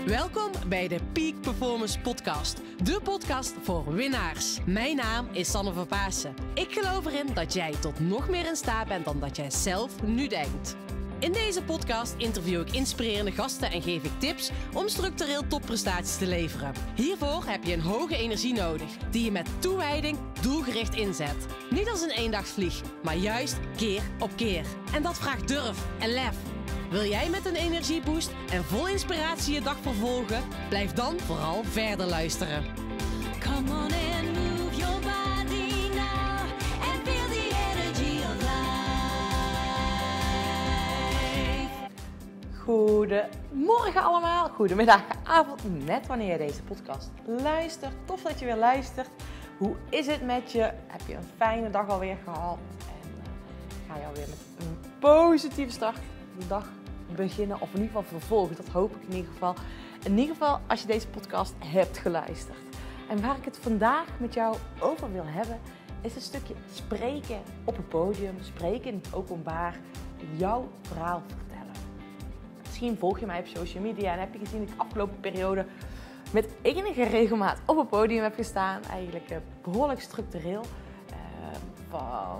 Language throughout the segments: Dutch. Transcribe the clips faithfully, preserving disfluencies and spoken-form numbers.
Welkom bij de Peak Performance Podcast. De podcast voor winnaars. Mijn naam is Sanne van Paassen. Ik geloof erin dat jij tot nog meer in staat bent dan dat jij zelf nu denkt. In deze podcast interview ik inspirerende gasten en geef ik tips om structureel topprestaties te leveren. Hiervoor heb je een hoge energie nodig, die je met toewijding doelgericht inzet. Niet als een eendagsvlieg, maar juist keer op keer. En dat vraagt durf en lef. Wil jij met een energieboost en vol inspiratie je dag vervolgen? Blijf dan vooral verder luisteren. Come on and move your body now and feel the energy of life. Goedemorgen allemaal, goedemiddag, avond, net wanneer je deze podcast luistert. Tof dat je weer luistert. Hoe is het met je? Heb je een fijne dag alweer gehad? En uh, ga je alweer met een positieve start de dag beginnen, of in ieder geval vervolgen. Dat hoop ik in ieder geval. In ieder geval als je deze podcast hebt geluisterd. En waar ik het vandaag met jou over wil hebben, is een stukje spreken op het podium, spreken in het openbaar, jouw verhaal vertellen. Misschien volg je mij op social media en heb je gezien dat ik de afgelopen periode met enige regelmaat op het podium heb gestaan. Eigenlijk uh, behoorlijk structureel. Uh, van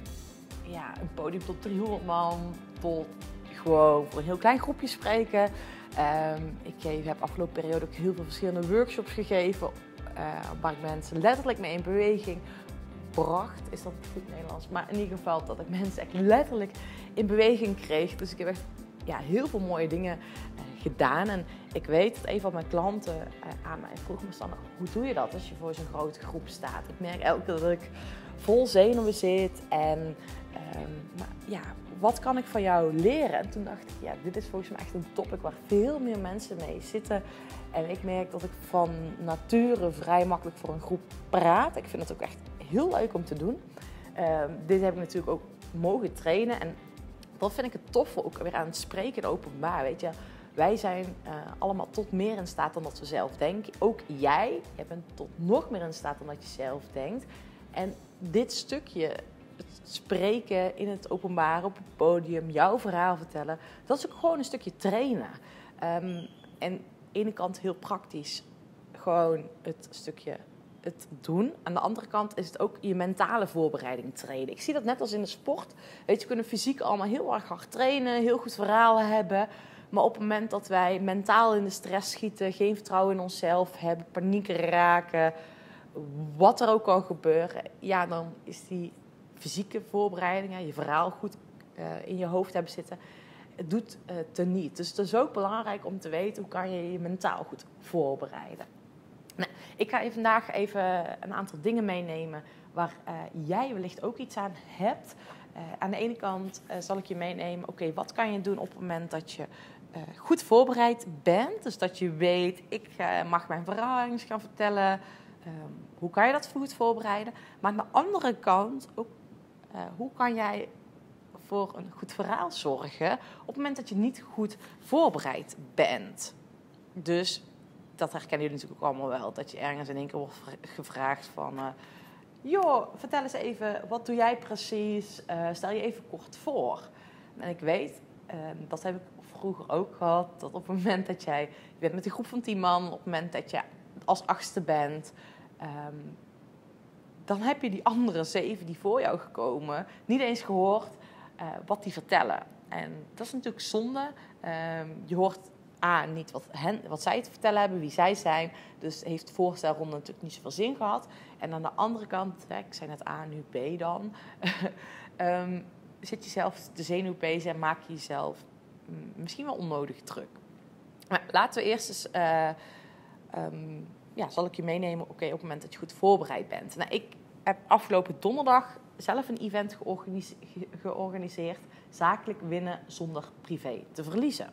ja, een podium tot driehonderd man, tot gewoon voor een heel klein groepje spreken. Um, ik geef, heb afgelopen periode ook heel veel verschillende workshops gegeven. Uh, waar ik mensen letterlijk mee in beweging bracht. Is dat goed Nederlands? Maar in ieder geval dat ik mensen echt letterlijk in beweging kreeg. Dus ik heb echt ja, heel veel mooie dingen uh, gedaan. En ik weet dat een van mijn klanten uh, aan mij vroeg me dan, hoe doe je dat als je voor zo'n grote groep staat? Ik merk elke keer dat ik vol zenuwen zit. En um, maar, ja, wat kan ik van jou leren? En toen dacht ik, ja, dit is volgens mij echt een topic waar veel meer mensen mee zitten. En ik merk dat ik van nature vrij makkelijk voor een groep praat. Ik vind het ook echt heel leuk om te doen. Uh, dit heb ik natuurlijk ook mogen trainen. En dat vind ik het toffe ook weer aan het spreken in openbaar. Weet je, wij zijn uh, allemaal tot meer in staat dan dat we zelf denken. Ook jij, jij bent tot nog meer in staat dan dat je zelf denkt. En dit stukje, het spreken in het openbaar, op het podium, jouw verhaal vertellen, dat is ook gewoon een stukje trainen. Um, en aan de ene kant heel praktisch, gewoon het stukje het doen. Aan de andere kant is het ook je mentale voorbereiding trainen. Ik zie dat net als in de sport. Weet je, we kunnen fysiek allemaal heel erg hard trainen, heel goed verhaal hebben. Maar op het moment dat wij mentaal in de stress schieten, geen vertrouwen in onszelf hebben, paniek raken, wat er ook kan gebeuren, ja, dan is die fysieke voorbereiding, je verhaal goed uh, in je hoofd hebben zitten, het doet uh, teniet. Dus het is ook belangrijk om te weten hoe kan je je mentaal goed voorbereiden. Nou, ik ga je vandaag even een aantal dingen meenemen waar uh, jij wellicht ook iets aan hebt. Uh, aan de ene kant uh, zal ik je meenemen, oké, okay, wat kan je doen op het moment dat je uh, goed voorbereid bent? Dus dat je weet, ik uh, mag mijn verhaal eens gaan vertellen. Um, hoe kan je dat goed voorbereiden? Maar aan de andere kant ook, uh, hoe kan jij voor een goed verhaal zorgen op het moment dat je niet goed voorbereid bent? Dus dat herkennen jullie natuurlijk ook allemaal wel. Dat je ergens in één keer wordt gevraagd van, Uh, joh, vertel eens even, wat doe jij precies? Uh, stel je even kort voor. En ik weet, uh, dat heb ik vroeger ook gehad, dat op het moment dat jij, je bent met een groep van tien man, op het moment dat je als achtste bent, Um, dan heb je die andere zeven die voor jou gekomen niet eens gehoord uh, wat die vertellen. En dat is natuurlijk zonde. Um, je hoort A, niet wat, hen, wat zij te vertellen hebben, wie zij zijn. Dus heeft de voorstelronde natuurlijk niet zoveel zin gehad. En aan de andere kant, hè, ik zei net A, nu B dan, um, zit je zelf te zenuwpezen en maak je jezelf um, misschien wel onnodig druk. Maar laten we eerst eens Uh, um, Ja, zal ik je meenemen, oké, okay, op het moment dat je goed voorbereid bent. Nou, ik heb afgelopen donderdag zelf een event georganise- georganiseerd. Zakelijk winnen zonder privé te verliezen.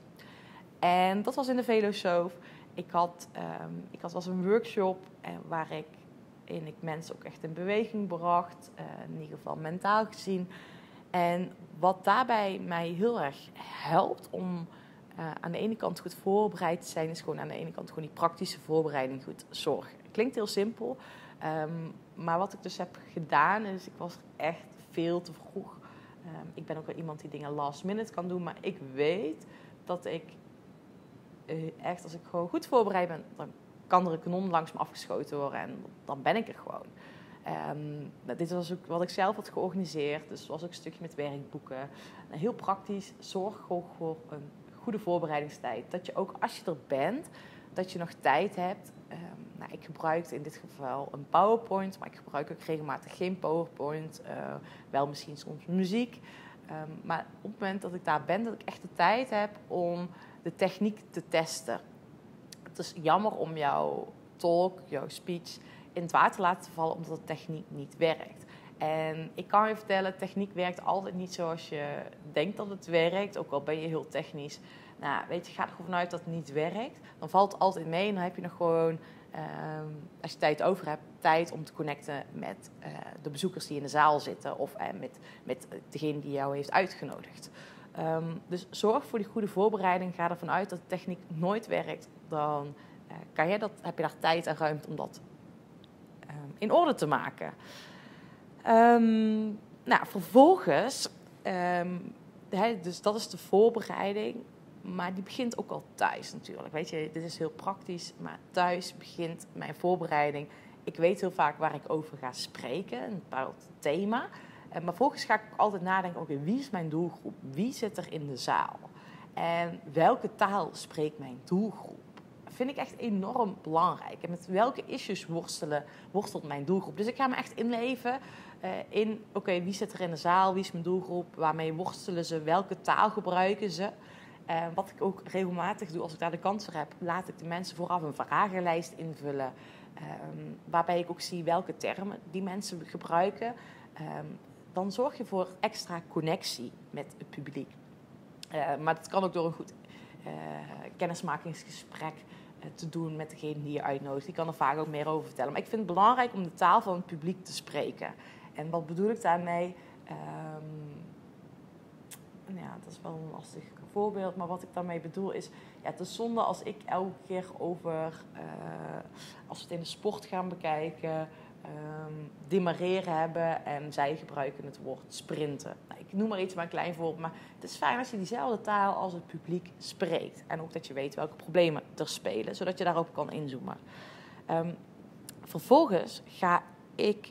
En dat was in de Veloshow. Ik had, um, ik had was een workshop uh, waar ik, in ik mensen ook echt in beweging bracht. Uh, in ieder geval mentaal gezien. En wat daarbij mij heel erg helpt om Uh, aan de ene kant goed voorbereid te zijn, is gewoon aan de ene kant gewoon die praktische voorbereiding goed zorgen. Klinkt heel simpel, um, maar wat ik dus heb gedaan is, ik was echt veel te vroeg. Um, ik ben ook wel iemand die dingen last minute kan doen, maar ik weet dat ik uh, echt, als ik gewoon goed voorbereid ben, dan kan er een kanon langs me afgeschoten worden en dan ben ik er gewoon. Um, dit was ook wat ik zelf had georganiseerd, dus was ook een stukje met werkboeken. Heel praktisch, zorg gewoon voor een goede voorbereidingstijd. Dat je ook als je er bent, dat je nog tijd hebt. Um, nou, ik gebruik in dit geval een PowerPoint, maar ik gebruik ook regelmatig geen PowerPoint. Uh, wel misschien soms muziek. Um, maar op het moment dat ik daar ben, dat ik echt de tijd heb om de techniek te testen. Het is jammer om jouw talk, jouw speech in het water te laten vallen, omdat de techniek niet werkt. En ik kan je vertellen, techniek werkt altijd niet zoals je denkt dat het werkt. Ook al ben je heel technisch. Nou, weet je, ga er gewoon vanuit dat het niet werkt. Dan valt het altijd mee en dan heb je nog gewoon, um, als je tijd over hebt, tijd om te connecten met uh, de bezoekers die in de zaal zitten. Of uh, met, met degene die jou heeft uitgenodigd. Um, dus zorg voor die goede voorbereiding. Ga ervan uit dat de techniek nooit werkt. Dan uh, kan je dat, heb je daar tijd en ruimte om dat um, in orde te maken. Um, nou, vervolgens, um, he, dus dat is de voorbereiding, maar die begint ook al thuis natuurlijk. Weet je, dit is heel praktisch, maar thuis begint mijn voorbereiding. Ik weet heel vaak waar ik over ga spreken, een bepaald thema. Maar vervolgens ga ik altijd nadenken, oké, okay, wie is mijn doelgroep? Wie zit er in de zaal? En welke taal spreekt mijn doelgroep? Vind ik echt enorm belangrijk. En met welke issues worstelen, worstelt mijn doelgroep? Dus ik ga me echt inleven uh, in, oké, okay, wie zit er in de zaal? Wie is mijn doelgroep? Waarmee worstelen ze? Welke taal gebruiken ze? Uh, wat ik ook regelmatig doe als ik daar de kans voor heb, laat ik de mensen vooraf een vragenlijst invullen. Um, waarbij ik ook zie welke termen die mensen gebruiken. Um, dan zorg je voor extra connectie met het publiek. Uh, maar dat kan ook door een goed uh, kennismakingsgesprek uh, te doen met degene die je uitnodigt. Die kan er vaak ook meer over vertellen. Maar ik vind het belangrijk om de taal van het publiek te spreken. En wat bedoel ik daarmee? Um, ja, dat is wel een lastig voorbeeld. Maar wat ik daarmee bedoel is, ja, het is zonde als ik elke keer over, uh, als we het in de sport gaan bekijken, Um, demareren hebben en zij gebruiken het woord sprinten. Nou, ik noem maar iets, maar een klein voorbeeld. Maar het is fijn als je diezelfde taal als het publiek spreekt. En ook dat je weet welke problemen er spelen, zodat je daarop kan inzoomen. Um, vervolgens ga ik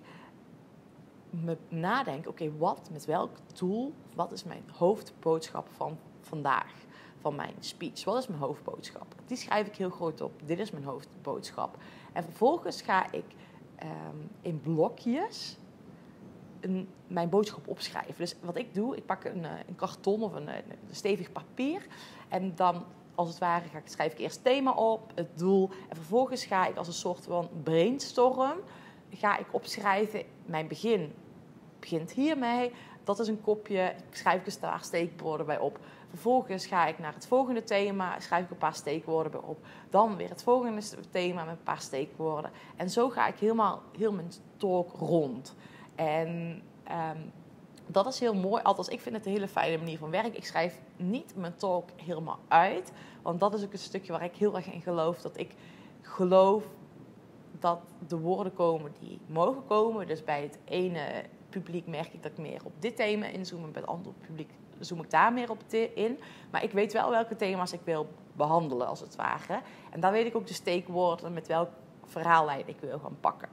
me nadenken, oké, okay, wat, met welk doel, wat is mijn hoofdboodschap van vandaag, van mijn speech? Wat is mijn hoofdboodschap? Die schrijf ik heel groot op. Dit is mijn hoofdboodschap. En vervolgens ga ik Um, in blokjes een, mijn boodschap opschrijven. Dus wat ik doe, ik pak een, een karton of een, een stevig papier. En dan, als het ware, ga ik, schrijf ik eerst het thema op, het doel. En vervolgens ga ik als een soort van brainstorm, ga ik opschrijven, mijn begin begint hiermee. Dat is een kopje, ik schrijf een paar steekwoorden bij op. Vervolgens ga ik naar het volgende thema, schrijf ik een paar steekwoorden bij op. Dan weer het volgende thema met een paar steekwoorden. En zo ga ik helemaal heel mijn talk rond. En um, dat is heel mooi. Althans, ik vind het een hele fijne manier van werken. Ik schrijf niet mijn talk helemaal uit. Want dat is ook een stukje waar ik heel erg in geloof. Dat ik geloof dat de woorden komen die mogen komen. Dus bij het ene publiek merk ik dat ik meer op dit thema inzoom. En bij het andere publiek zoom ik daar meer op in. Maar ik weet wel welke thema's ik wil behandelen, als het ware. En dan weet ik ook de steekwoorden met welk verhaallijn ik wil gaan pakken.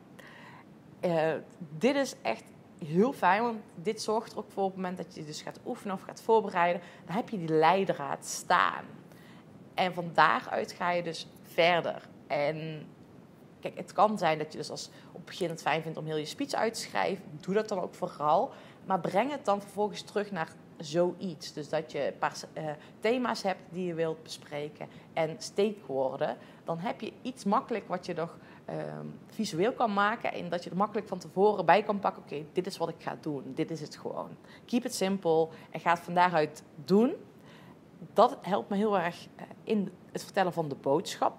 Uh, dit is echt heel fijn, want dit zorgt er ook voor op het moment dat je dus gaat oefenen of gaat voorbereiden. Dan heb je die leidraad staan. En van daaruit ga je dus verder. En kijk, het kan zijn dat je dus als op het begin het fijn vindt om heel je speech uit te schrijven. Doe dat dan ook vooral. Maar breng het dan vervolgens terug naar zoiets. Dus dat je een paar uh, thema's hebt die je wilt bespreken en steekwoorden. Dan heb je iets makkelijk wat je nog uh, visueel kan maken. En dat je er makkelijk van tevoren bij kan pakken. Oké, okay, dit is wat ik ga doen. Dit is het gewoon. Keep it simple en ga het van daaruit doen. Dat helpt me heel erg uh, in het vertellen van de boodschap.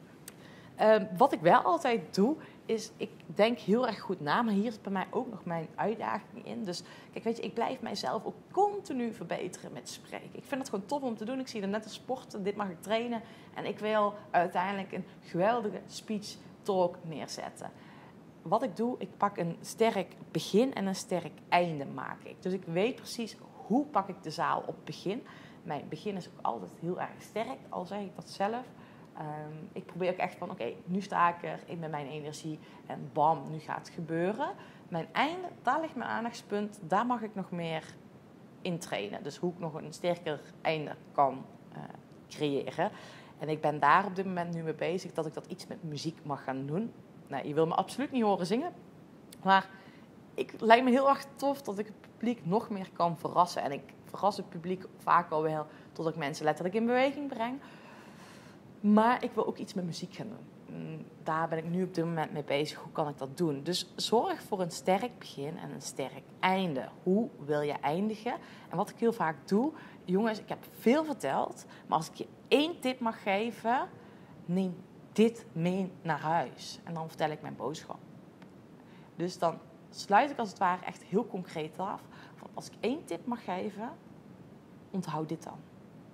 Uh, wat ik wel altijd doe, is ik denk heel erg goed na. Maar hier is bij mij ook nog mijn uitdaging in. Dus kijk, weet je, ik blijf mijzelf ook continu verbeteren met spreken. Ik vind het gewoon tof om te doen. Ik zie het net als sporten. Dit mag ik trainen. En ik wil uiteindelijk een geweldige speech talk neerzetten. Wat ik doe, ik pak een sterk begin en een sterk einde maak ik. Dus ik weet precies hoe pak ik de zaal op begin. Mijn begin is ook altijd heel erg sterk, al zeg ik dat zelf. Um, ik probeer ook echt van, oké, okay, nu sta ik er, ik ben mijn energie en bam, nu gaat het gebeuren. Mijn einde, daar ligt mijn aandachtspunt, daar mag ik nog meer in trainen. Dus hoe ik nog een sterker einde kan uh, creëren. En ik ben daar op dit moment nu mee bezig dat ik dat iets met muziek mag gaan doen. Nou, je wil me absoluut niet horen zingen, maar het lijkt me heel erg tof dat ik het publiek nog meer kan verrassen. En ik verras het publiek vaak al wel tot ik mensen letterlijk in beweging breng. Maar ik wil ook iets met muziek gaan doen. Daar ben ik nu op dit moment mee bezig. Hoe kan ik dat doen? Dus zorg voor een sterk begin en een sterk einde. Hoe wil je eindigen? En wat ik heel vaak doe... Jongens, ik heb veel verteld. Maar als ik je één tip mag geven... Neem dit mee naar huis. En dan vertel ik mijn boodschap. Dus dan sluit ik als het ware echt heel concreet af. Van als ik één tip mag geven... Onthoud dit dan.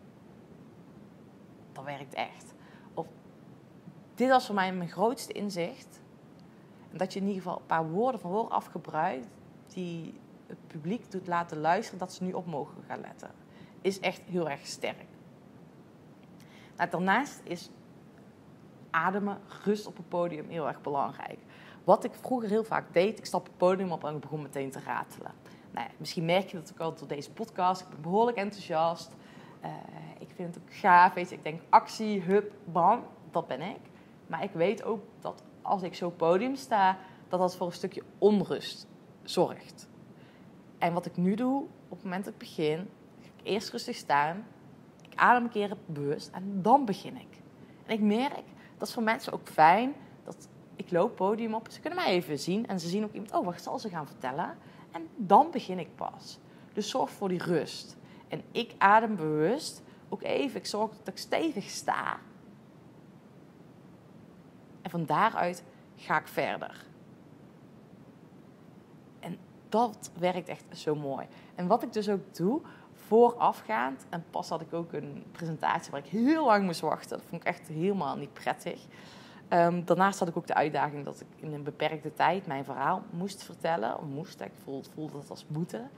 Dat werkt echt. Of dit was voor mij mijn grootste inzicht. En dat je in ieder geval een paar woorden van woorden afgebruikt... die het publiek doet laten luisteren... dat ze nu op mogen gaan letten. Is echt heel erg sterk. Nou, daarnaast is ademen, rust op het podium heel erg belangrijk. Wat ik vroeger heel vaak deed... ik stap het podium op en ik begon meteen te ratelen. Nou ja, misschien merk je dat ook al door deze podcast. Ik ben behoorlijk enthousiast... Uh, ik vind het ook gaaf, weet je. Ik denk actie, hup, bam, dat ben ik. Maar ik weet ook dat als ik zo op het podium sta... dat dat voor een stukje onrust zorgt. En wat ik nu doe, op het moment dat ik begin... ga ik eerst rustig staan. Ik adem een keer bewust en dan begin ik. En ik merk, dat is voor mensen ook fijn... dat ik loop het podium op, ze kunnen mij even zien... en ze zien ook iemand, oh, wat zal ze gaan vertellen? En dan begin ik pas. Dus zorg voor die rust... En ik adem bewust ook even. Ik zorg dat ik stevig sta. En van daaruit ga ik verder. En dat werkt echt zo mooi. En wat ik dus ook doe, voorafgaand... en pas had ik ook een presentatie waar ik heel lang moest wachten. Dat vond ik echt helemaal niet prettig. Um, daarnaast had ik ook de uitdaging dat ik in een beperkte tijd... mijn verhaal moest vertellen. Moest, ik voelde, voelde dat als moeten...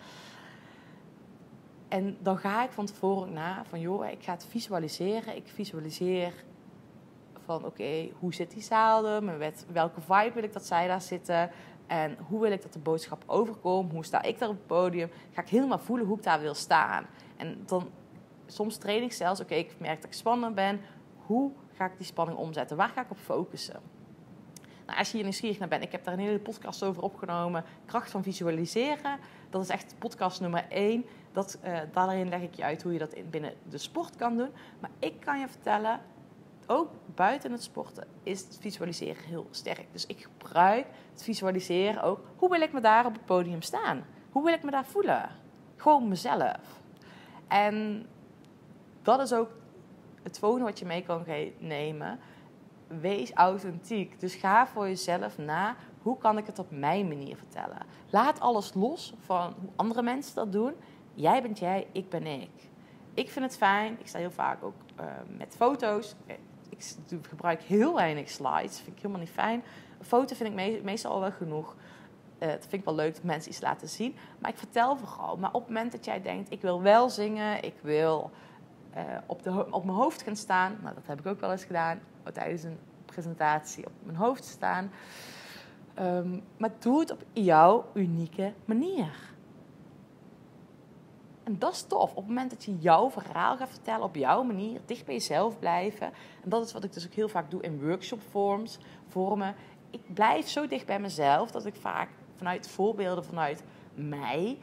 En dan ga ik van tevoren ook na van, joh, ik ga het visualiseren. Ik visualiseer van, oké, okay, hoe zit die zaal er? Met welke vibe wil ik dat zij daar zitten? En hoe wil ik dat de boodschap overkomt? Hoe sta ik daar op het podium? Ga ik helemaal voelen hoe ik daar wil staan? En dan, soms train ik zelfs, oké, okay, ik merk dat ik spannend ben. Hoe ga ik die spanning omzetten? Waar ga ik op focussen? Nou, als je hier nieuwsgierig naar bent, ik heb daar een hele podcast over opgenomen. Kracht van visualiseren. Dat is echt podcast nummer één. Dat, uh, daarin leg ik je uit hoe je dat in, binnen de sport kan doen. Maar ik kan je vertellen, ook buiten het sporten is het visualiseren heel sterk. Dus ik gebruik het visualiseren ook. Hoe wil ik me daar op het podium staan? Hoe wil ik me daar voelen? Gewoon mezelf. En dat is ook het volgende wat je mee kan nemen. Wees authentiek. Dus ga voor jezelf na. Hoe kan ik het op mijn manier vertellen? Laat alles los van hoe andere mensen dat doen. Jij bent jij, ik ben ik. Ik vind het fijn. Ik sta heel vaak ook uh, met foto's. Ik gebruik heel weinig slides. Dat vind ik helemaal niet fijn. Een foto vind ik me- meestal al wel genoeg. Uh, dat vind ik wel leuk dat mensen iets laten zien. Maar ik vertel vooral. Maar op het moment dat jij denkt, ik wil wel zingen. Ik wil uh, op, de ho- op mijn hoofd gaan staan. Nou, dat heb ik ook wel eens gedaan. Tijdens een presentatie op mijn hoofd staan. Um, maar doe het op jouw unieke manier. En dat is tof. Op het moment dat je jouw verhaal gaat vertellen op jouw manier, dicht bij jezelf blijven. En dat is wat ik dus ook heel vaak doe in workshopvorms, vormen. Ik blijf zo dicht bij mezelf dat ik vaak vanuit voorbeelden, vanuit mij,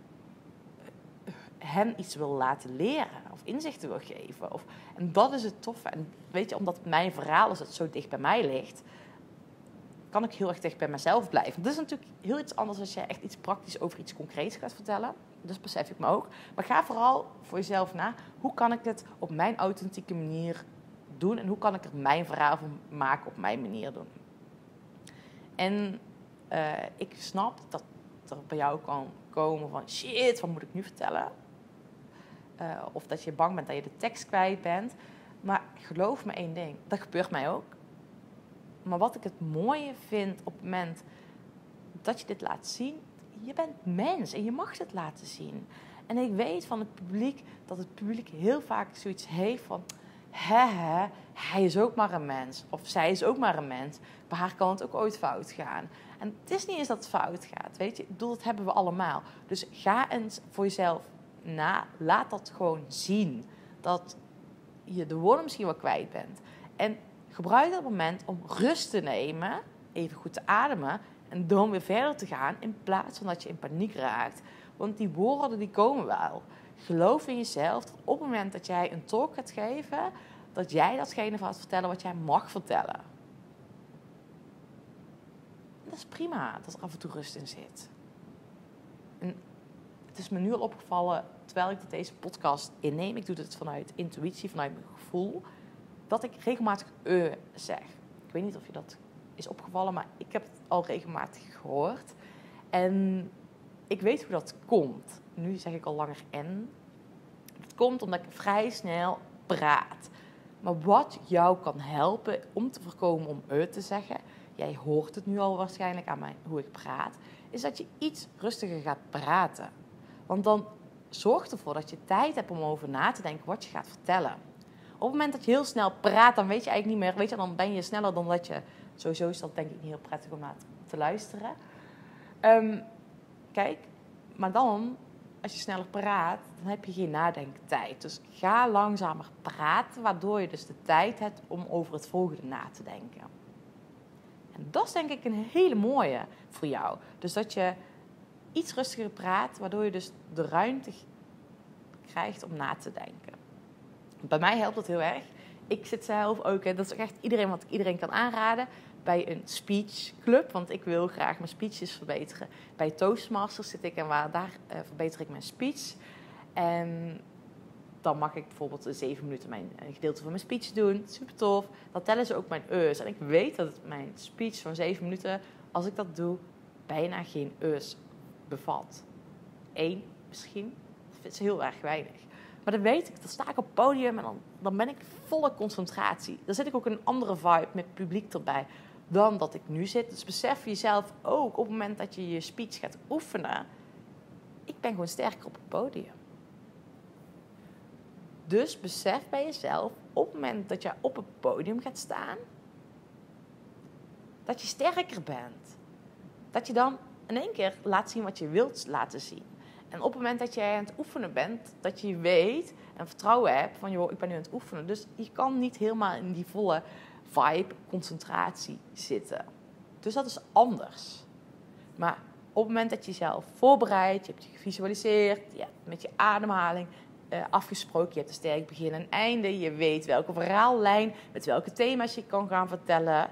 hen iets wil laten leren of inzichten wil geven. Of, en dat is het toffe. En weet je, omdat mijn verhaal is dat zo dicht bij mij ligt, kan ik heel erg dicht bij mezelf blijven. Dat is natuurlijk heel iets anders als je echt iets praktisch over iets concreets gaat vertellen. Dus besef ik me ook. Maar ga vooral voor jezelf na. Hoe kan ik het op mijn authentieke manier doen? En hoe kan ik er mijn verhaal van maken op mijn manier doen? En uh, ik snap dat er bij jou kan komen van, shit, wat moet ik nu vertellen? Uh, of dat je bang bent dat je de tekst kwijt bent. Maar geloof me één ding, dat gebeurt mij ook. Maar wat ik het mooie vind op het moment dat je dit laat zien, je bent mens en je mag het laten zien. En ik weet van het publiek dat het publiek heel vaak zoiets heeft van... Hè, hè, hij is ook maar een mens. Of zij is ook maar een mens. Bij haar kan het ook ooit fout gaan. En het is niet eens dat het fout gaat. Weet je, ik bedoel, dat hebben we allemaal. Dus ga eens voor jezelf na. Laat dat gewoon zien. Dat je de woorden misschien wel kwijt bent. En gebruik dat moment om rust te nemen. Even goed te ademen. En dan weer verder te gaan. In plaats van dat je in paniek raakt. Want die woorden die komen wel. Geloof in jezelf. Dat op het moment dat jij een talk gaat geven. Dat jij datgene gaat vertellen wat jij mag vertellen. Dat is prima. Dat er af en toe rust in zit. En het is me nu al opgevallen. Terwijl ik deze podcast inneem. Ik doe dit vanuit intuïtie. Vanuit mijn gevoel. Dat ik regelmatig uh zeg. Ik weet niet of je dat is opgevallen. Maar ik heb het al regelmatig gehoord. En ik weet hoe dat komt. Nu zeg ik al langer en. Het komt omdat ik vrij snel praat. Maar wat jou kan helpen om te voorkomen om uh te zeggen... Jij hoort het nu al waarschijnlijk aan mij, hoe ik praat... is dat je iets rustiger gaat praten. Want dan zorgt ervoor dat je tijd hebt om over na te denken wat je gaat vertellen. Op het moment dat je heel snel praat, dan weet je eigenlijk niet meer... Weet je, dan ben je sneller dan dat je... Sowieso is dat denk ik niet heel prettig om naar te luisteren. Um, kijk, maar dan... Als je sneller praat, dan heb je geen nadenktijd. Dus ga langzamer praten, waardoor je dus de tijd hebt om over het volgende na te denken. En dat is denk ik een hele mooie voor jou. Dus dat je iets rustiger praat, waardoor je dus de ruimte krijgt om na te denken. Bij mij helpt dat heel erg. Ik zit zelf ook, dat is ook echt iedereen wat ik iedereen kan aanraden... bij een speechclub, want ik wil graag mijn speeches verbeteren. Bij Toastmasters zit ik en waar, daar uh, verbeter ik mijn speech. En dan mag ik bijvoorbeeld zeven minuten mijn, een gedeelte van mijn speech doen. Super tof. Dan tellen ze ook mijn e's. En ik weet dat het mijn speech van zeven minuten, als ik dat doe, bijna geen e's bevat. Eén misschien. Dat is heel erg weinig. Maar dan weet ik, dan sta ik op het podium en dan, dan ben ik volle concentratie. Dan zit ik ook in een andere vibe met publiek erbij dan dat ik nu zit. Dus besef jezelf ook op het moment dat je je speech gaat oefenen. Ik ben gewoon sterker op het podium. Dus besef bij jezelf op het moment dat je op het podium gaat staan. Dat je sterker bent. Dat je dan in één keer laat zien wat je wilt laten zien. En op het moment dat jij aan het oefenen bent, dat je weet en vertrouwen hebt van, joh, ik ben nu aan het oefenen. Dus je kan niet helemaal in die volle vibe, concentratie zitten. Dus dat is anders. Maar op het moment dat je jezelf voorbereidt, je hebt je gevisualiseerd, je hebt met je ademhaling uh, afgesproken, je hebt een sterk begin en einde, je weet welke verhaallijn, met welke thema's je kan gaan vertellen.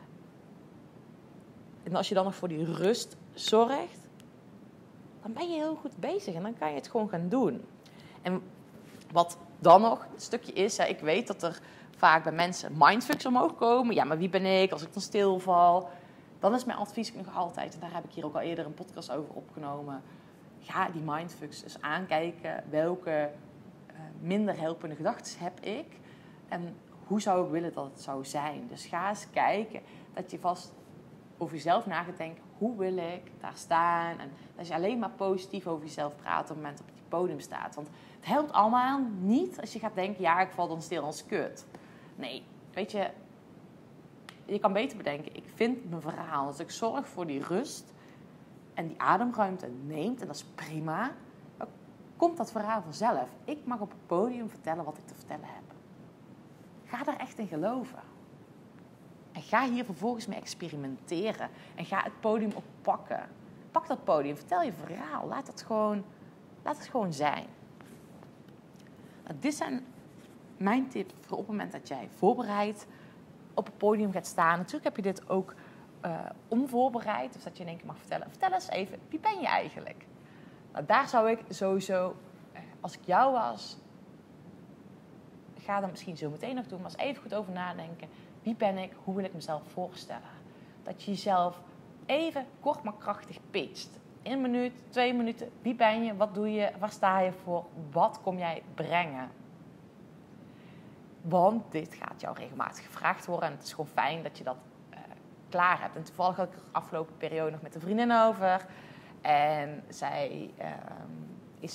En als je dan nog voor die rust zorgt, dan ben je heel goed bezig en dan kan je het gewoon gaan doen. En wat dan nog een stukje is, hè, ik weet dat er vaak bij mensen mindfucks omhoog komen. Ja, maar wie ben ik als ik dan stilval? Dan is mijn advies nog altijd, en daar heb ik hier ook al eerder een podcast over opgenomen. Ga die mindfucks eens aankijken. Welke uh, minder helpende gedachten heb ik? En hoe zou ik willen dat het zou zijn? Dus ga eens kijken dat je vast over jezelf na gaat denken. Hoe wil ik daar staan? En dat je alleen maar positief over jezelf praat op het moment dat je op het podium staat. Want het helpt allemaal niet als je gaat denken, ja, ik val dan stil als kut. Nee, weet je, je kan beter bedenken, ik vind mijn verhaal. Als ik zorg voor die rust en die ademruimte neemt, en dat is prima, dan komt dat verhaal vanzelf. Ik mag op het podium vertellen wat ik te vertellen heb. Ga daar echt in geloven. En ga hier vervolgens mee experimenteren. En ga het podium ook pakken. Pak dat podium, vertel je verhaal. Laat het gewoon, laat het gewoon zijn. Nou, dit zijn mijn tips voor op het moment dat jij voorbereid op het podium gaat staan. Natuurlijk heb je dit ook uh, onvoorbereid. Dus dat je in één keer mag vertellen. Vertel eens even, wie ben je eigenlijk? Nou, daar zou ik sowieso, als ik jou was, ga dat misschien zo meteen nog doen, maar eens even goed over nadenken. Wie ben ik? Hoe wil ik mezelf voorstellen? Dat je jezelf even kort maar krachtig pitcht. Een minuut, twee minuten. Wie ben je? Wat doe je? Waar sta je voor? Wat kom jij brengen? Want dit gaat jou regelmatig gevraagd worden. En het is gewoon fijn dat je dat uh, klaar hebt. En toevallig had ik er afgelopen periode nog met een vriendin over. En zij uh, is zoek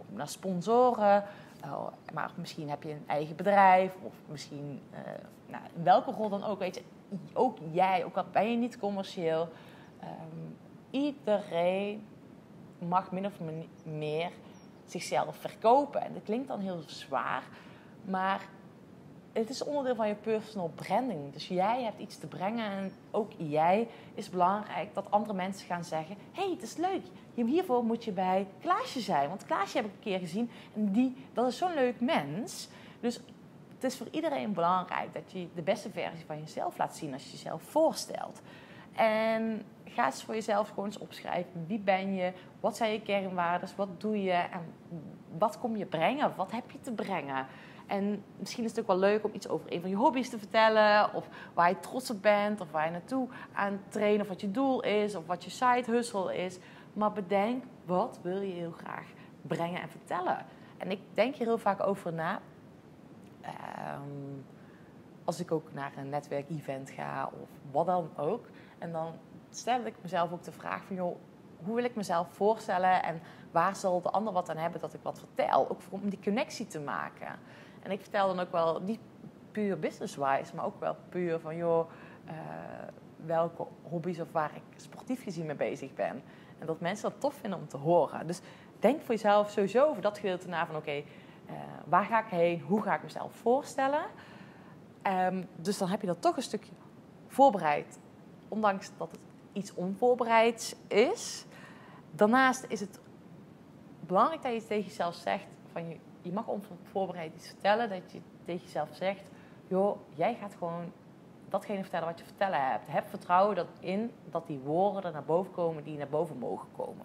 naar sponsoren. Uh, maar misschien heb je een eigen bedrijf. Of misschien, uh, nou, in welke rol dan ook. Weet je, ook jij, ook al ben je niet commercieel. Um, iedereen mag min of meer zichzelf verkopen. En dat klinkt dan heel zwaar. Maar het is onderdeel van je personal branding. Dus jij hebt iets te brengen. En ook jij is belangrijk dat andere mensen gaan zeggen... hé, hey, het is leuk. Hiervoor moet je bij Klaasje zijn. Want Klaasje heb ik een keer gezien. En die, dat is zo'n leuk mens. Dus het is voor iedereen belangrijk dat je de beste versie van jezelf laat zien als je jezelf voorstelt. En ga eens voor jezelf gewoon eens opschrijven. Wie ben je? Wat zijn je kernwaarden? Wat doe je? En wat kom je brengen? Wat heb je te brengen? En misschien is het ook wel leuk om iets over een van je hobby's te vertellen. Of waar je trots op bent. Of waar je naartoe aan het trainen. Of wat je doel is. Of wat je side hustle is. Maar bedenk, wat wil je heel graag brengen en vertellen? En ik denk hier heel vaak over na. Um, als ik ook naar een netwerkevent ga. Of wat dan ook. En dan stel ik mezelf ook de vraag van... joh, hoe wil ik mezelf voorstellen? En waar zal de ander wat aan hebben dat ik wat vertel? Ook om die connectie te maken. En ik vertel dan ook wel, niet puur business-wise, maar ook wel puur van, joh, uh, welke hobby's of waar ik sportief gezien mee bezig ben. En dat mensen dat tof vinden om te horen. Dus denk voor jezelf sowieso over dat gedeelte na van, oké, okay, uh, waar ga ik heen? Hoe ga ik mezelf voorstellen? Um, dus dan heb je dat toch een stukje voorbereid, ondanks dat het iets onvoorbereids is. Daarnaast is het belangrijk dat je tegen jezelf zegt van je, je mag onvoorbereid iets vertellen, dat je tegen jezelf zegt, joh, jij gaat gewoon datgene vertellen wat je vertellen hebt. Heb vertrouwen dat in dat die woorden er naar boven komen die naar boven mogen komen.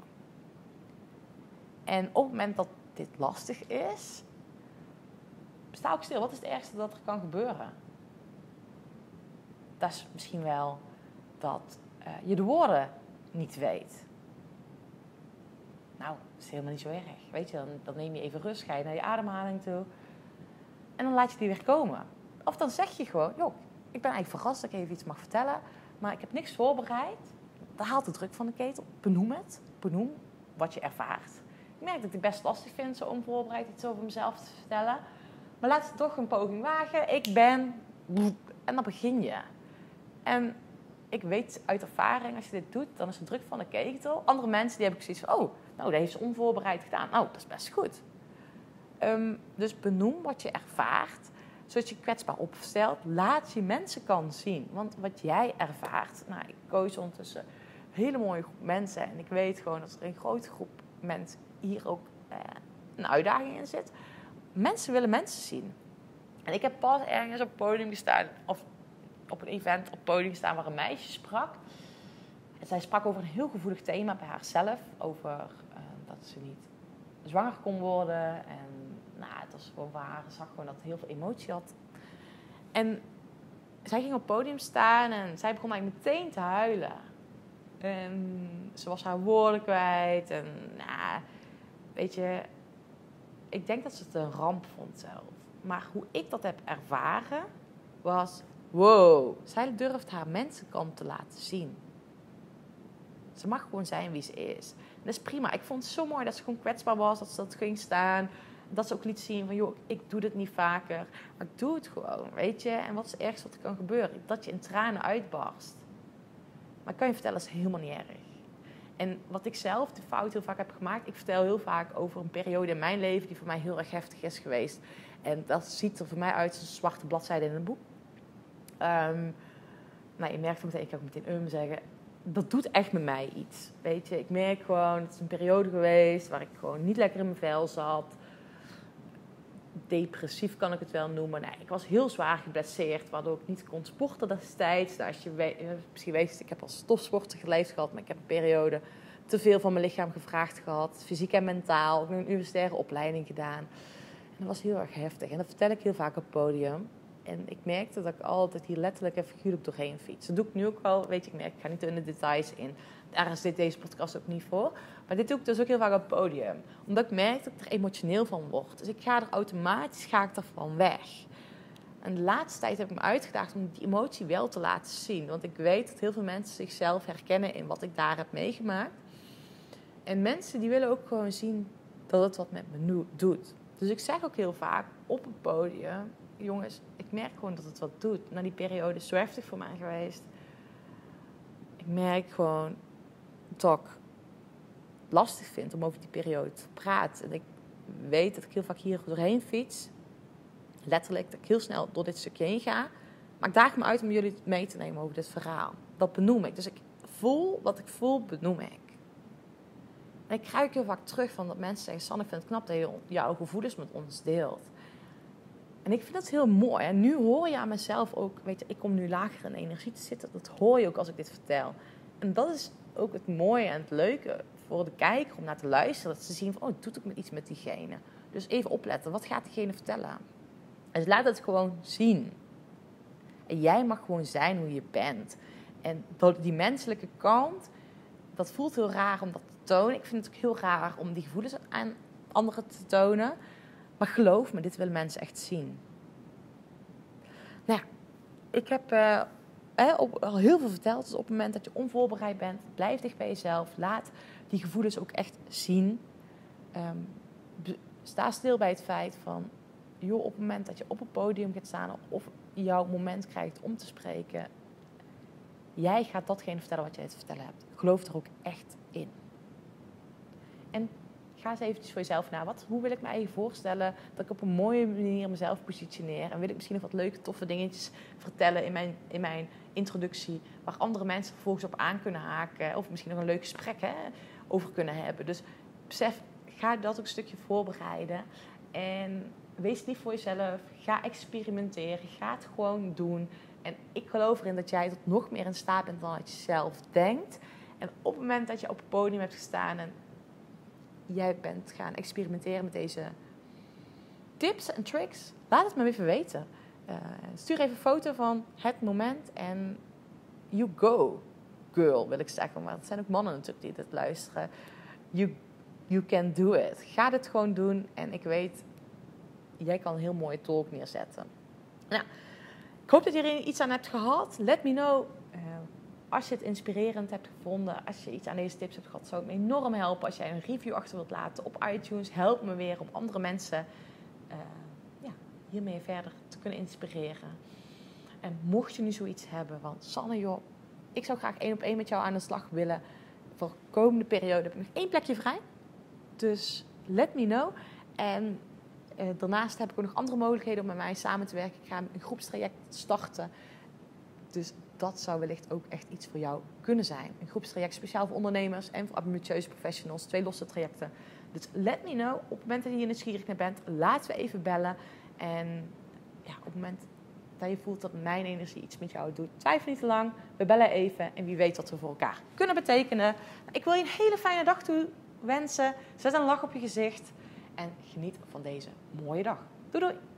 En op het moment dat dit lastig is, sta ook stil. Wat is het ergste dat er kan gebeuren? Dat is misschien wel dat uh, je de woorden niet weet. Nou, dat is helemaal niet zo erg. Weet je, dan, dan neem je even rust, ga je naar je ademhaling toe. En dan laat je die weer komen. Of dan zeg je gewoon, joh, ik ben eigenlijk verrast dat ik even iets mag vertellen. Maar ik heb niks voorbereid. Dat haalt de druk van de ketel. Benoem het. Benoem wat je ervaart. Ik merk dat ik het best lastig vind zo onvoorbereid iets over mezelf te vertellen. Maar laat het toch een poging wagen. Ik ben... En dan begin je. En ik weet uit ervaring, als je dit doet, dan is de druk van de ketel. Andere mensen die hebben zoiets van, oh, nou, dat heeft ze onvoorbereid gedaan. Nou, dat is best goed. Um, dus benoem wat je ervaart, zodat je kwetsbaar opstelt. Laat je mensenkant zien. Want wat jij ervaart, nou, ik coach ondertussen een hele mooie groep mensen. En ik weet gewoon dat er een grote groep mensen hier ook eh, een uitdaging in zit. Mensen willen mensen zien. En ik heb pas ergens op het podium gestaan, of op een event op het podium staan waar een meisje sprak. En zij sprak over een heel gevoelig thema bij haarzelf. Over uh, dat ze niet zwanger kon worden. En nou, het was gewoon waar. Ze zag gewoon dat ze heel veel emotie had. En zij ging op het podium staan en zij begon eigenlijk meteen te huilen. En ze was haar woorden kwijt. En nou, weet je, ik denk dat ze het een ramp vond zelf. Maar hoe ik dat heb ervaren was, wow, zij durft haar mensenkant te laten zien. Ze mag gewoon zijn wie ze is. En dat is prima. Ik vond het zo mooi dat ze gewoon kwetsbaar was, dat ze dat ging staan. Dat ze ook liet zien van, joh, ik doe dit niet vaker. Maar ik doe het gewoon, weet je. En wat is het ergste wat er kan gebeuren? Dat je in tranen uitbarst. Maar ik kan je vertellen, dat is helemaal niet erg. En wat ik zelf de fout heel vaak heb gemaakt, ik vertel heel vaak over een periode in mijn leven die voor mij heel erg heftig is geweest. En dat ziet er voor mij uit als een zwarte bladzijde in een boek. Um, nou, je merkt meteen, ik kan ook meteen um zeggen. Dat doet echt met mij iets. Weet je, ik merk gewoon, het is een periode geweest waar ik gewoon niet lekker in mijn vel zat. Depressief kan ik het wel noemen. Nee, ik was heel zwaar geblesseerd, waardoor ik niet kon sporten destijds. Nou, als je weet, misschien weet, ik heb als topsporter geleefd gehad, maar ik heb een periode te veel van mijn lichaam gevraagd gehad. Fysiek en mentaal. Ik heb een universitaire opleiding gedaan. En dat was heel erg heftig. En dat vertel ik heel vaak op het podium. En ik merkte dat ik altijd hier letterlijk en figuurlijk doorheen fiets. Dat doe ik nu ook wel. Weet je, ik merk, ik ga niet in de details in. Daar is dit, deze podcast ook niet voor. Maar dit doe ik dus ook heel vaak op het podium. Omdat ik merk dat ik er emotioneel van word. Dus ik ga er automatisch ga ik ervan weg. En de laatste tijd heb ik me uitgedaagd om die emotie wel te laten zien. Want ik weet dat heel veel mensen zichzelf herkennen in wat ik daar heb meegemaakt. En mensen die willen ook gewoon zien dat het wat met me doet. Dus ik zeg ook heel vaak op het podium, jongens, ik merk gewoon dat het wat doet. Na die periode is zo heftig voor mij geweest. Ik merk gewoon dat ik het lastig vind om over die periode te praten. En ik weet dat ik heel vaak hier doorheen fiets. Letterlijk, dat ik heel snel door dit stukje heen ga. Maar ik daag me uit om jullie mee te nemen over dit verhaal. Dat benoem ik. Dus ik voel wat ik voel, benoem ik. En ik krijg ook heel vaak terug van dat mensen zeggen, Sanne, ik vind het knap dat je jouw gevoelens met ons deelt. En ik vind dat heel mooi. En nu hoor je aan mezelf ook, weet je, ik kom nu lager in energie te zitten. Dat hoor je ook als ik dit vertel. En dat is ook het mooie en het leuke voor de kijker om naar te luisteren. Dat ze zien van, oh, het doet ook iets met diegene. Dus even opletten, wat gaat diegene vertellen? Dus laat het gewoon zien. En jij mag gewoon zijn hoe je bent. En die menselijke kant, dat voelt heel raar om dat te tonen. Ik vind het ook heel raar om die gevoelens aan anderen te tonen. Maar geloof me, dit willen mensen echt zien. Nou ja, ik heb uh, eh, op, al heel veel verteld. Dus op het moment dat je onvoorbereid bent, blijf dicht bij jezelf. Laat die gevoelens ook echt zien. Um, sta stil bij het feit van, joh, op het moment dat je op het podium gaat staan of jouw moment krijgt om te spreken, jij gaat datgene vertellen wat jij te vertellen hebt. Geloof er ook echt in. En ga eens eventjes voor jezelf na. Wat, hoe wil ik me eigenlijk voorstellen dat ik op een mooie manier mezelf positioneer? En wil ik misschien nog wat leuke, toffe dingetjes vertellen in mijn, in mijn introductie, waar andere mensen vervolgens op aan kunnen haken. Of misschien nog een leuk gesprek hè, over kunnen hebben. Dus besef, ga dat ook een stukje voorbereiden. En wees lief voor jezelf. Ga experimenteren. Ga het gewoon doen. En ik geloof erin dat jij tot nog meer in staat bent dan dat je zelf denkt. En op het moment dat je op het podium hebt gestaan en jij bent gaan experimenteren met deze tips en tricks, laat het me even weten. Uh, stuur even een foto van het moment en you go, girl, wil ik zeggen. Maar het zijn ook mannen natuurlijk die dit luisteren. You, you can do it. Ga dit gewoon doen en ik weet, jij kan een heel mooie talk neerzetten. Nou, ik hoop dat je er iets aan hebt gehad. Let me know. Uh, als je het inspirerend hebt gevonden, als je iets aan deze tips hebt gehad, zou het me enorm helpen als jij een review achter wilt laten op iTunes. Help me weer om andere mensen uh, ja, hiermee verder te kunnen inspireren. En mocht je nu zoiets hebben, want Sanne, joh, ik zou graag één op één met jou aan de slag willen. Voor de komende periode heb ik nog één plekje vrij. Dus let me know. En uh, daarnaast heb ik ook nog andere mogelijkheden om met mij samen te werken. Ik ga een groepstraject starten. Dus dat zou wellicht ook echt iets voor jou kunnen zijn. Een groepstraject speciaal voor ondernemers en voor ambitieuze professionals. Twee losse trajecten. Dus let me know. Op het moment dat je hier nieuwsgierig naar bent, laten we even bellen. En ja, op het moment dat je voelt dat mijn energie iets met jou doet, twijfel niet te lang. We bellen even en wie weet wat we voor elkaar kunnen betekenen. Ik wil je een hele fijne dag toe wensen. Zet een lach op je gezicht en geniet van deze mooie dag. Doei doei!